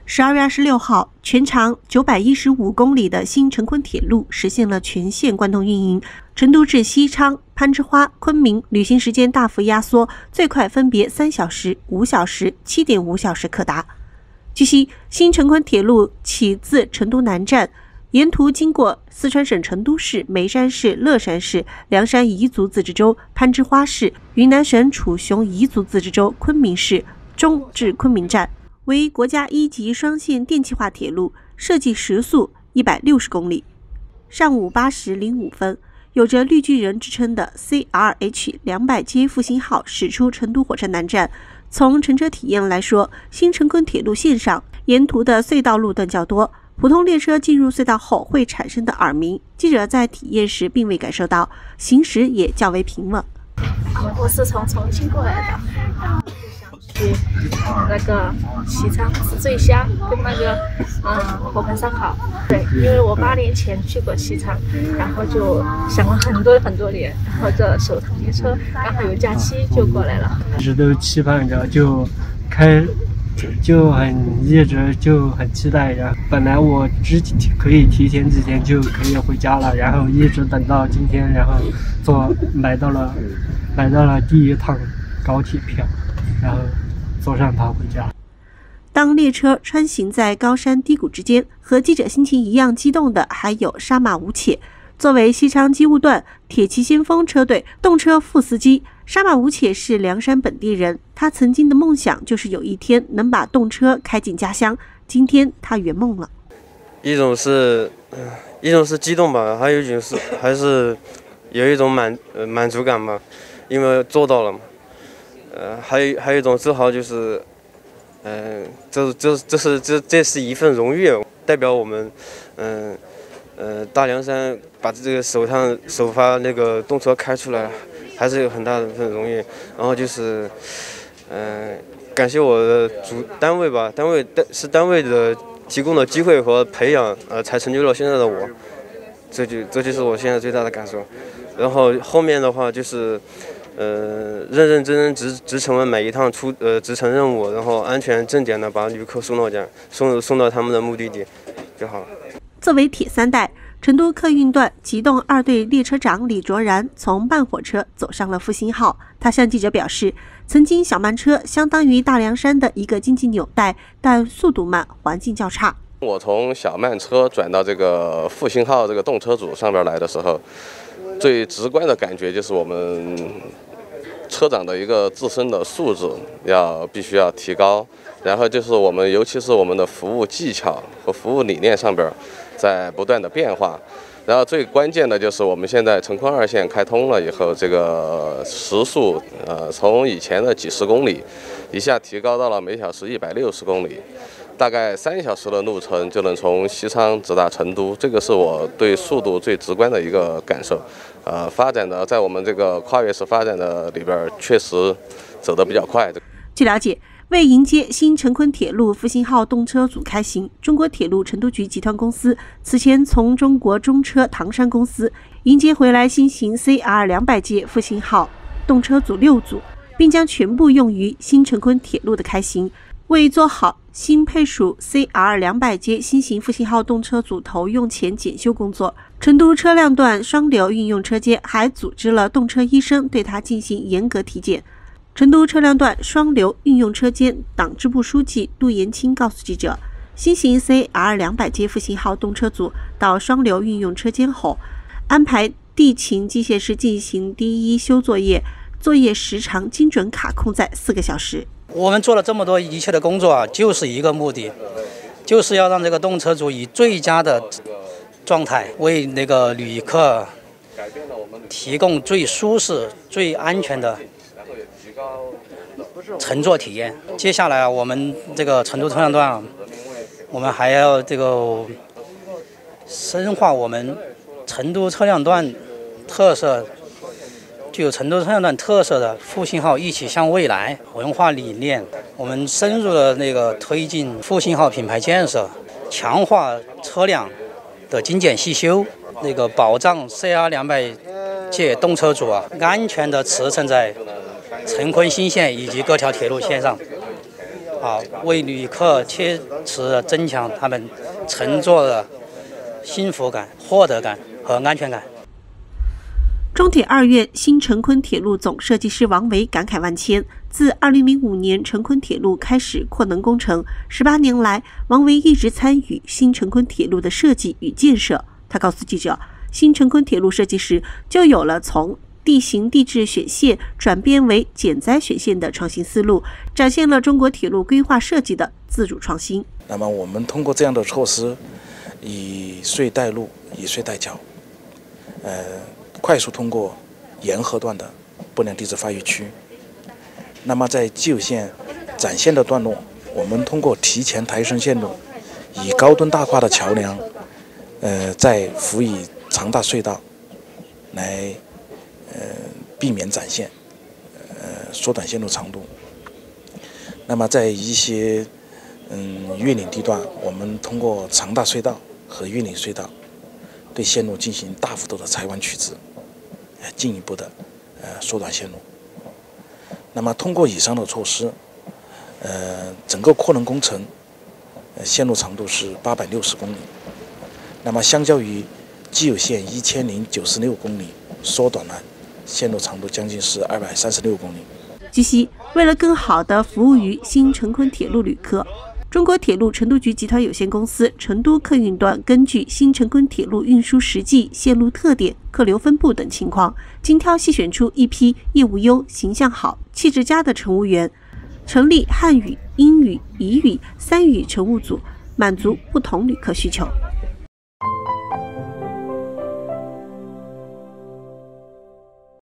12月26号，全长915公里的新成昆铁路实现了全线贯通运营，成都至西昌、攀枝花、昆明旅行时间大幅压缩，最快分别3小时、5小时、7.5小时可达。据悉，新成昆铁路起自成都南站，沿途经过四川省成都市、眉山市、乐山市、凉山彝族自治州、攀枝花市、云南省楚雄彝族自治州昆明市，终至昆明站。为国家1级双线电气化铁路，设计时速160公里。上午8时05分，有着绿巨人之称的 CRH 200街复兴号驶出成都火车南站。从乘车体验来说，新成昆铁路线上沿途的隧道路段较多，普通列车进入隧道后会产生的耳鸣，记者在体验时并未感受到，行驶也较为平稳。 我是从重庆过来的。去那个西昌吃醉虾跟那个火盆烧烤。对，因为我8年前去过西昌，然后就想了很多年，然后这首趟列车刚好有假期就过来了。 一直都期盼着，就一直就很期待着。本来我可以提前几天就可以回家了，然后一直等到今天，然后买到了第一趟高铁票，然后坐上它回家。 当列车穿行在高山低谷之间，和记者心情一样激动的还有沙马吴且。作为西昌机务段铁骑先锋车队动车副司机，沙马吴且是凉山本地人。他曾经的梦想就是有一天能把动车开进家乡，今天他圆梦了。 一种是激动吧，还有一种是还是有一种满足感吧，因为做到了嘛。还有一种自豪，就是这是一份荣誉，代表我们大凉山把这个首发那个动车开出来，还是有很大的份荣誉。然后就是感谢我的单位吧，单位的提供的机会和培养，才成就了现在的我。这就是我现在最大的感受。然后后面的话就是认真执承了每一趟执承任务，然后安全正点的把旅客送到家，送到他们的目的地就好了。 作为铁三代，成都客运段机动2队列车长李卓然从慢火车走上了复兴号。他向记者表示，曾经小慢车相当于大凉山的一个经济纽带，但速度慢，环境较差。 我从小慢车转到这个复兴号这个动车组上边来的时候，最直观的感觉就是我们车长的一个自身的素质必须要提高，然后就是尤其是我们的服务技巧和服务理念上边在不断的变化。然后最关键的就是我们现在成昆2线开通了以后，这个时速从以前的几十公里一下提高到了每小时160公里，大概3小时的路程就能从西昌直达成都，这个是我对速度最直观的一个感受。发展的在我们这个跨越式发展的里边，确实走得比较快。 据了解，为迎接新成昆铁路复兴号动车组开行，中国铁路成都局集团公司此前从中国中车唐山公司迎接回来新型 CR 200届复兴号动车组6组，并将全部用于新成昆铁路的开行。为做好新配属 CR 200街新型复兴号动车组投用前检修工作，成都车辆段双流运用车间还组织了动车医生对它进行严格体检。成都车辆段双流运用车间党支部书记杜延清告诉记者，新型 CR 200街复兴号动车组到双流运用车间后，安排地勤机械师进行第一修作业，作业时长精准卡控在4个小时。 我们做了这么多一切的工作就是一个目的，就是要让这个动车组以最佳的状态为那个旅客提供最舒适、最安全的乘坐体验。接下来我们这个成都车辆段，我们还要深化我们成都车辆段特色。具有成都车辆段特色的复兴号一起向未来文化理念，我们深入的推进复兴号品牌建设，强化车辆的精简细修，保障 CR 200届动车组安全的驰骋在成昆新线以及各条铁路线上。 为旅客切实地增强他们乘坐的幸福感、获得感和安全感。 中铁二院新成昆铁路总设计师王维感慨万千。自2005年成昆铁路开始扩能工程，18年来，王维一直参与新成昆铁路的设计与建设。他告诉记者，新成昆铁路设计时就有了从地形地质选线转变为减灾选线的创新思路，展现了中国铁路规划设计的自主创新。 那么我们通过这样的措施，以隧带路，以隧带桥，快速通过沿河段的不良地质发育区。那么在既有线展线的段落，我们通过提前抬升线路，以高墩大跨的桥梁，再辅以长大隧道，来避免展线，缩短线路长度。那么在一些越岭地段，我们通过长大隧道和越岭隧道，对线路进行大幅度的裁弯取直，进一步的缩短线路。那么通过以上的措施，整个扩能工程线路长度是860公里，那么相较于既有线1096公里，缩短了线路长度将近是236公里。 据悉，为了更好地服务于新成昆铁路旅客，中国铁路成都局集团有限公司成都客运段根据新成昆铁路运输实际、线路特点、客流分布等情况，精挑细选出一批业务优、形象好、气质佳的乘务员，成立汉语、英语、彝语3语乘务组，满足不同旅客需求。